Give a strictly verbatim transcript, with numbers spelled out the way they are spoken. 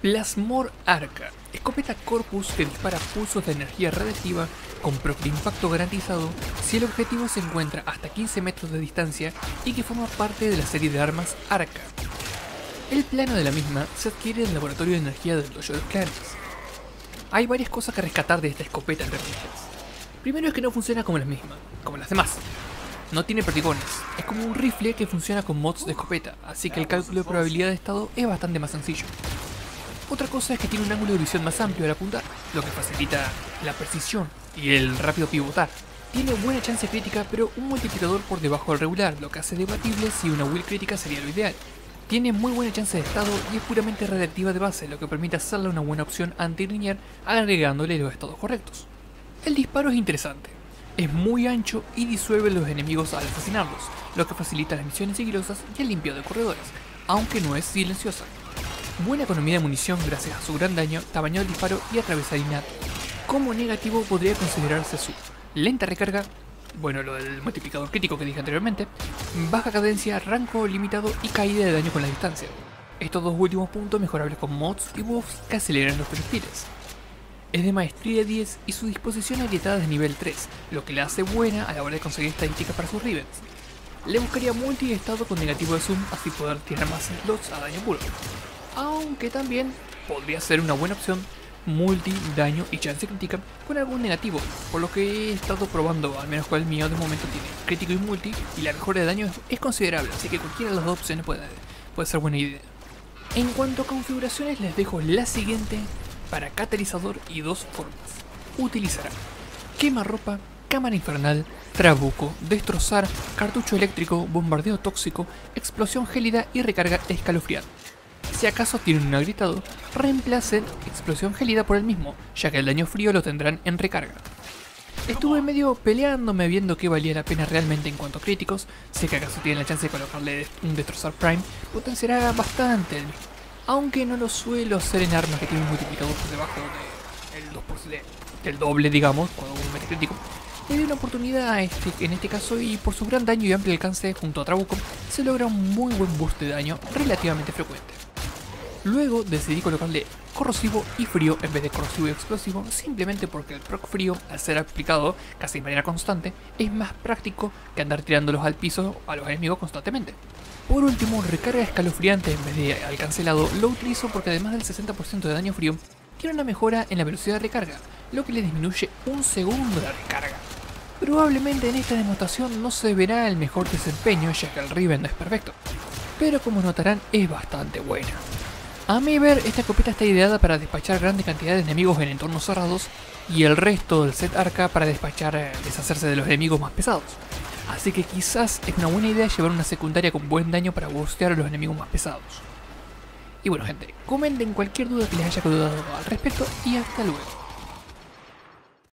Plasmor Arca, escopeta Corpus que dispara pulsos de energía radiactiva con proc de impacto garantizado si el objetivo se encuentra hasta quince metros de distancia y que forma parte de la serie de armas Arca. El plano de la misma se adquiere en el laboratorio de energía del Dojo de los Clanes. Hay varias cosas que rescatar de esta escopeta entre comillas. Primero es que no funciona como las mismas, como las demás. No tiene perdigones, es como un rifle que funciona con mods de escopeta, así que el cálculo de probabilidad de estado es bastante más sencillo. Otra cosa es que tiene un ángulo de visión más amplio al apuntar, lo que facilita la precisión y el rápido pivotar. Tiene buena chance crítica, pero un multiplicador por debajo del regular, lo que hace debatible si una will crítica sería lo ideal. Tiene muy buena chance de estado y es puramente radiactiva de base, lo que permite hacerla una buena opción anti-linear agregándole los estados correctos. El disparo es interesante, es muy ancho y disuelve a los enemigos al asesinarlos, lo que facilita las misiones sigilosas y el limpio de corredores, aunque no es silenciosa. Buena economía de munición gracias a su gran daño, tamaño del disparo y atravesar innato. Como negativo podría considerarse su lenta recarga, bueno, lo del multiplicador crítico que dije anteriormente, baja cadencia, rango limitado y caída de daño con la distancia. Estos dos últimos puntos mejorables con mods y buffs que aceleran los proyectiles. Es de maestría diez y su disposición agrietada de nivel tres, lo que la hace buena a la hora de conseguir estadísticas para sus rivens. Le buscaría multi y estado con negativo de zoom, así poder tirar más slots a daño puro. Aunque también podría ser una buena opción multi, daño y chance crítica con algún negativo, por lo que he estado probando, al menos con el mío de momento tiene crítico y multi, y la mejora de daño es considerable, así que cualquiera de las dos opciones puede, puede ser buena idea. En cuanto a configuraciones les dejo la siguiente para catalizador y dos formas. Utilizará quemarropa, cámara infernal, trabuco, destrozar, cartucho eléctrico, bombardeo tóxico, explosión gélida y recarga escalofriante. Si acaso tienen un agrietado, reemplacen explosión gélida por el mismo, ya que el daño frío lo tendrán en recarga. Estuve medio peleándome viendo que valía la pena realmente en cuanto a críticos, sé que acaso tienen la chance de colocarle un destrozar prime, potenciará bastante el mismo, aunque no lo suelo hacer en armas que tienen un multiplicador por debajo del dos por ciento, del doble digamos, cuando uno mete crítico. Le di una oportunidad a este, en este caso, y por su gran daño y amplio alcance junto a Trabuco, se logra un muy buen boost de daño relativamente frecuente. Luego decidí colocarle corrosivo y frío en vez de corrosivo y explosivo, simplemente porque el proc frío, al ser aplicado casi de manera constante, es más práctico que andar tirándolos al piso a los enemigos constantemente. Por último, recarga escalofriante en vez de alcance helado lo utilizo porque además del sesenta por ciento de daño frío, tiene una mejora en la velocidad de recarga, lo que le disminuye un segundo la recarga. Probablemente en esta demostración no se verá el mejor desempeño ya que el Riven no es perfecto, pero como notarán es bastante buena. A mi ver, esta escopeta está ideada para despachar grandes cantidades de enemigos en entornos cerrados y el resto del set Arca para despachar, eh, deshacerse de los enemigos más pesados. Así que quizás es una buena idea llevar una secundaria con buen daño para bustear a los enemigos más pesados. Y bueno gente, comenten cualquier duda que les haya quedado al respecto y hasta luego.